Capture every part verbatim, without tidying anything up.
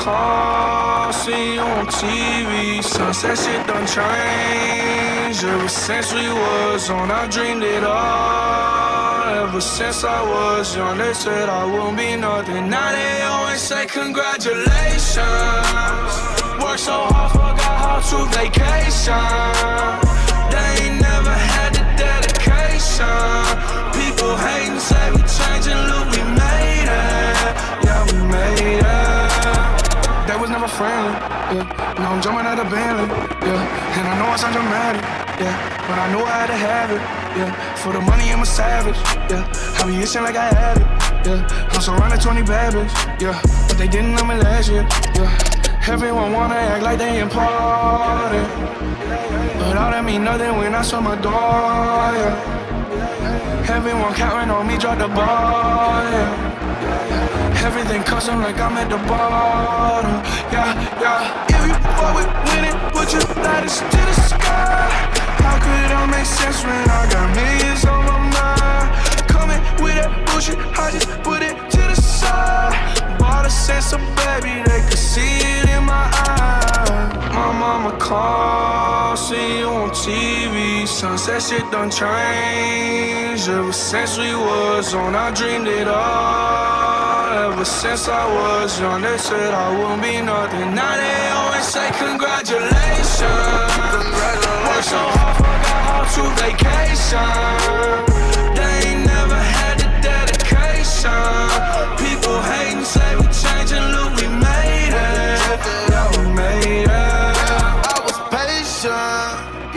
call, see you on T V. Sunset shit done changed. Ever since we was on, I dreamed it all. Ever since I was young, they said I wouldn't be nothing. Now they always say congratulations. Worked so hard, forgot how to vacation. They ain't never had the dedication. People hating, say we changing, look, we made it. Yeah, we made it. That was never friendly, yeah. Now I'm jumping out of Bentley, yeah. And I know I sound dramatic, yeah. But I know I had to have it, yeah. For the money, I'm a savage, yeah. I be itching like I had it, yeah. I'm surrounded twenty bad bitches, yeah. But they didn't know me last year, yeah. Everyone wanna act like they important, but all that mean nothing when I saw my door, yeah. Everyone counting on me, drop the ball, yeah. Everything custom like I'm at the bottom, yeah, yeah. If you fuck with winning, put your lighters to the sky. How could I make sense when I got millions on my mind? Coming with that bullshit, I just put it to the side. Bought a sense of baby, they could see it in my eyes. My mama called, see you on T V. Sunset shit done changed. Ever since we was on, I dreamed it all. Ever since I was young, they said I wouldn't be nothing. Now they always say congratulations. Worked so hard, forgot how to vacation. They ain't never had the dedication. People hating, say we changing, look, we made it. Yeah, we made it. I was patient,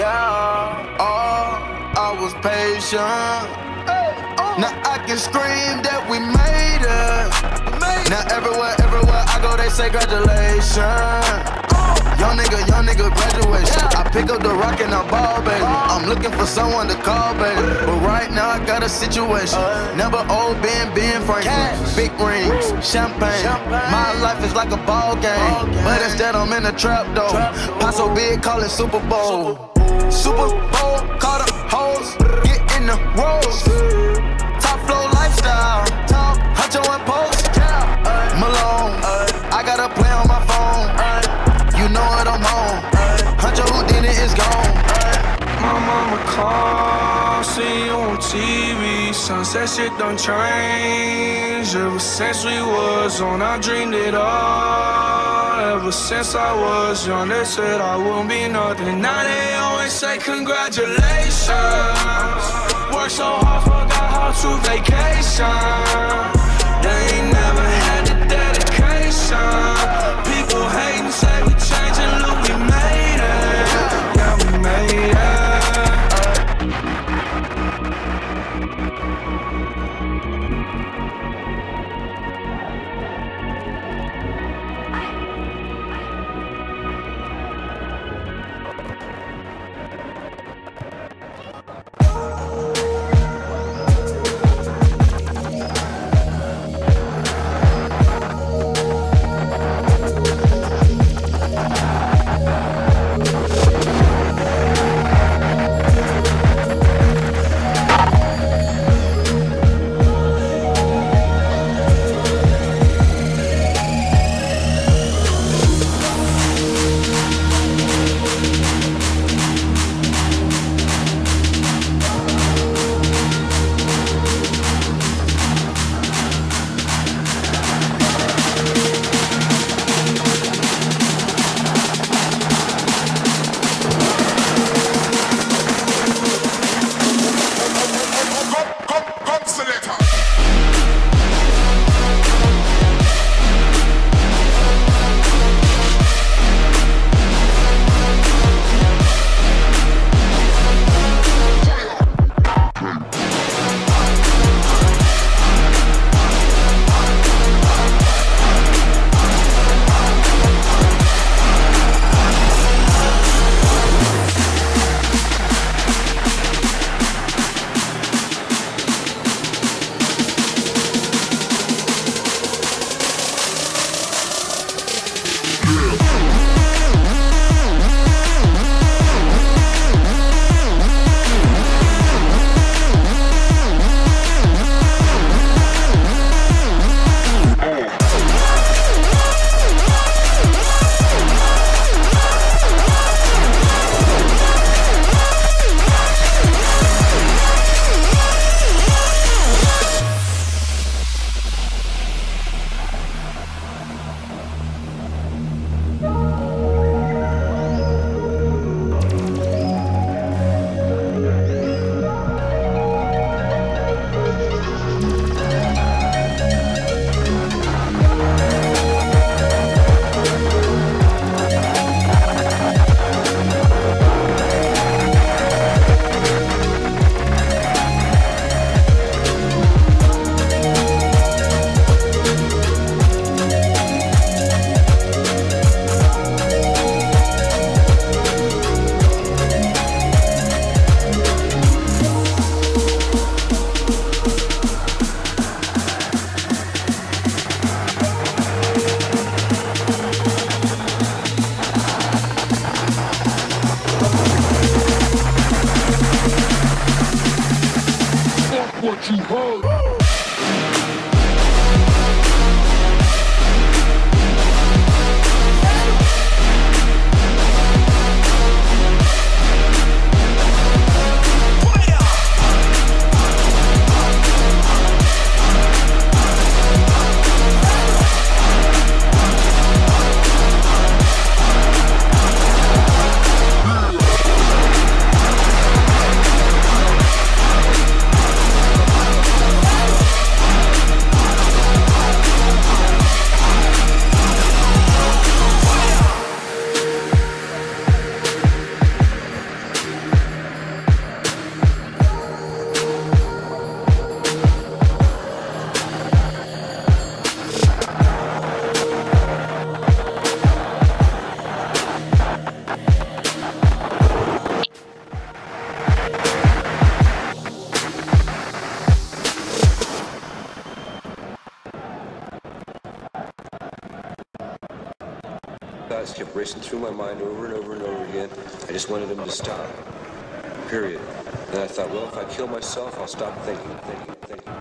yeah. Oh, I was patient. Now I can scream that we made it. Now everywhere, everywhere I go, they say congratulations. Young nigga, young nigga, graduation. I pick up the rock and I ball, baby. I'm looking for someone to call, baby. But right now I got a situation. Never old Ben, Ben Franklin. Big rings, champagne. My life is like a ball game, but instead I'm in a trap though. Pot so big, call it Super Bowl. Super Bowl, call the hoes, get in the rolls. Top flow lifestyle, top Huncho and Post. Malone, I got a play on my phone. You know what I'm on. Huncho Houdini is gone. My mama called, see you on T V. Sunset shit done changed. Ever since we was on, I dreamed it all. Ever since I was young, they said I wouldn't be nothing. Now they always say congratulations. Worked so hard, forgot how to vacation. They ain't never had the dedication. People hating, say we changing, look, we made it. Yeah, we made it. what you heard. Thoughts kept racing through my mind over and over and over again. I just wanted them to stop. Period. And I thought, well, if I kill myself, I'll stop thinking, thinking, thinking, thinking.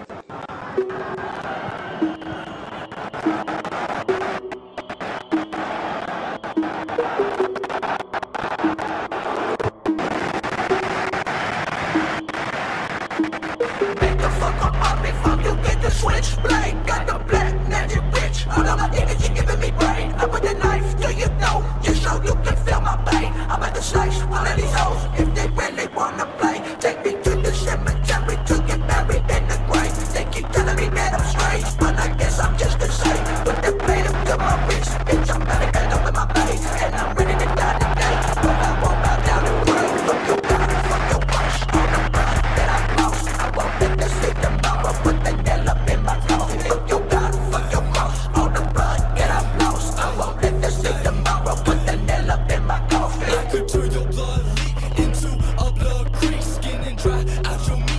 Make the fuck up on me, fuck you, get the switchblade. Got the black magic witch. All of my energy giving me brain. I put the knife to your throat, just so you can feel my pain. I'm about to slice all of these hoes, if they really wanna play. Take me to the cemetery to get buried in the grave. They keep telling me that I'm strange, but I guess I'm just the same. Put that blade up to my wrist, bitch, I'm about to get up in my face. And I'm ready to die today, but I won't bow down and pray. Fuck your God, fuck your wish, all the blood that I lost. I won't let them see tomorrow, put the nail up in my nose. Fuck your God, fuck your cross, all the blood that I lost. I won't let them see tomorrow, put the nail up in my coffin. I could turn your blood leak into a blood creek, skin and dry out your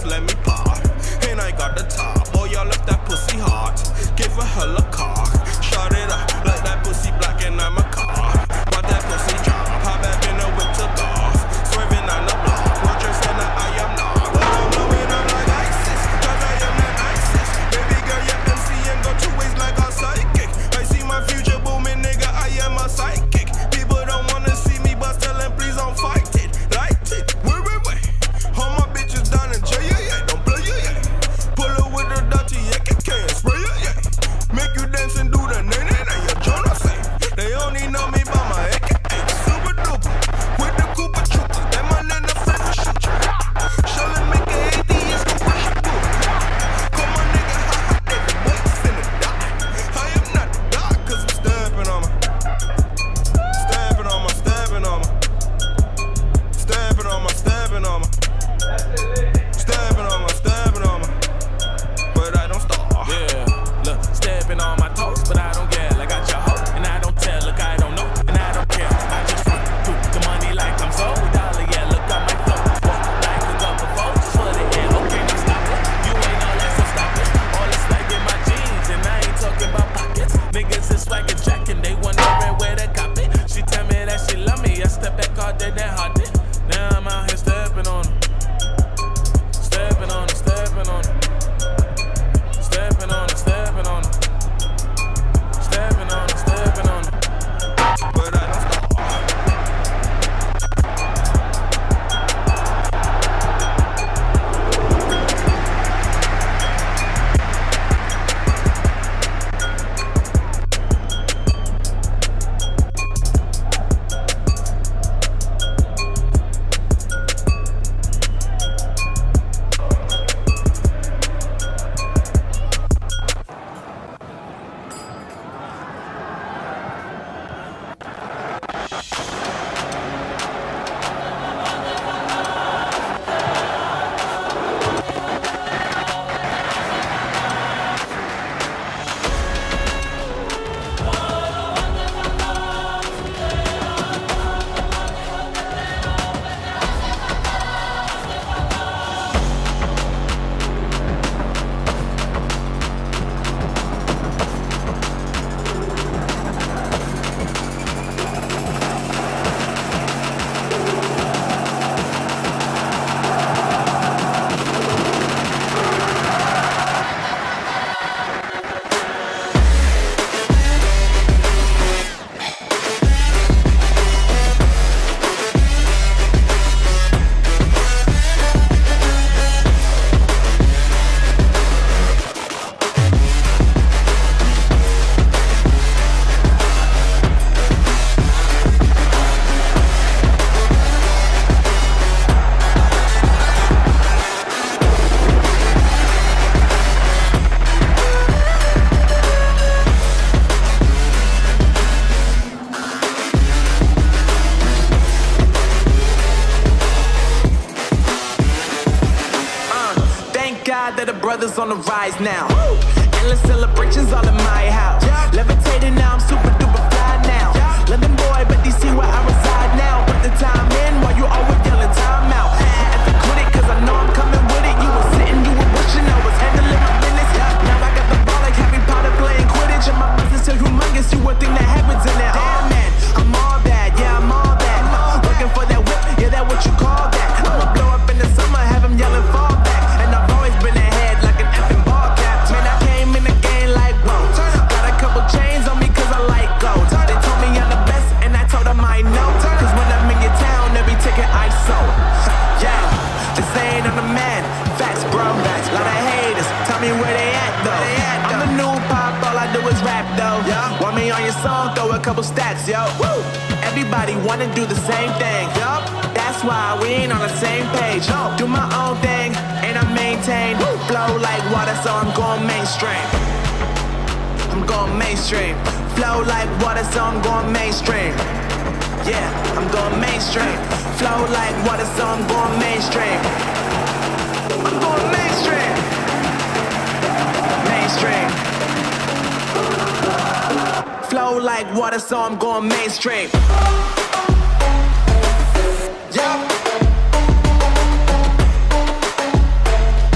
let me part. And I got the top. Boy, y'all left that pussy hot. Give her hella cock. Shot it up like that pussy black and I'm a car. But that pussy drop. Hop back in the whip to golf. Swerving on the block. Roger said that I am not. But I'm blowing up like ISIS. Cause I am not ISIS. Baby girl, your M C and go two ways like a psychic. I see my future booming, nigga. I am a psychic. People don't wanna see me, but tell them please don't fight it. Light it. Wait, wait, wait. All my bitches down in jail, yeah, yeah. Don't play, yeah, yeah. Pull her with the dirty, yeah, can spray, yeah, yeah. Make you dance and do the nay, nay, nay. Your Jonas say they only know me by my A K A. Super duper. With the Cooper troopers. That man in the front to shoot you. Shallin' make a atheist go push your boot. Come on, nigga, ha ha, David Boy, finna die. I am not the God, cause I'm stamping on my. Stamping on my, stamping on my. Stamping on my, stamping on my. Stamping on my, stamping on my. But I don't stop. Yeah, look, stepping on my toes, but I don't yell. I got your hoe, and I don't tell. Look, I don't know, and I don't care. I just run through the money like I'm so dollar. Yeah, look at my flow. Walk like a couple folks just for the air. Okay, now stop it. You ain't all that, so stop it. All this like in my jeans, and I ain't talking about pockets. Niggas is swagger jacking, they wondering where to cop it. She tell me that she love me. I step back all day, that hard it. Now I'm out here stepping on her. Stepping on her, stepping on her. Stepping on her, stepping on her. Stepping on her, stepping on her. But I don't stop. That the brothers on the rise now. Woo! Endless celebrations all in my house. Yeah. Levitating now, I'm super duper fly now. Yeah. London boy, but D C where I reside now. Put the time in while you always yelling time out. If you quit it, cause I know I'm coming with it. You were sitting, you were wishing I was handling my business. Yeah. Now I got the ball like Harry Potter playing Quidditch. And my business is humongous, you would think that happens in there. Damn man, I'm all that, yeah, I'm all that. Looking for that whip, yeah, that what you call that. I'ma blow up in the summer, have them yelling fall back. And I've always been ahead like an effing ball cap. Man, I came in the game like, whoa. Got a couple chains on me cause I like gold. They told me I'm the best and I told them I know. Cause when I'm in your town, they be taking I S O. Yeah, they saying I'm the man. Facts, bro. Lot of haters, tell me where they at though. I'm the new pop, all I do is rap though. Want me on your song, throw a couple stacks, yo. Woo! Everybody wanna do the same thing. Yup. That's why we ain't on the same page. No. Do my own thing, and I maintain. Woo. Flow like water, so I'm going mainstream. I'm going mainstream. Flow like water, so I'm going mainstream. Yeah, I'm going mainstream. Flow like water, so I'm going mainstream. I'm going mainstream. Mainstream. Flow like water, so I'm going mainstream. Yeah.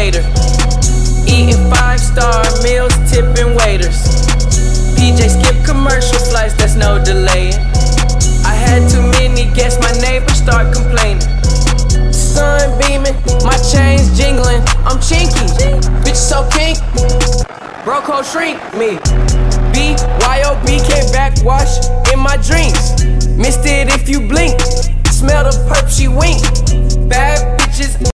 later. Eating five-star meals, tipping waiters. P J skip commercial flights, there's no delaying. I had too many guests, my neighbors start complaining. Sun beaming, my chains jingling, I'm chinky, bitch so pink. Broke hole shrink me. B Y O B came backwash in my dreams. Missed it if you blink. Smell the perp, she wink. Bad bitches.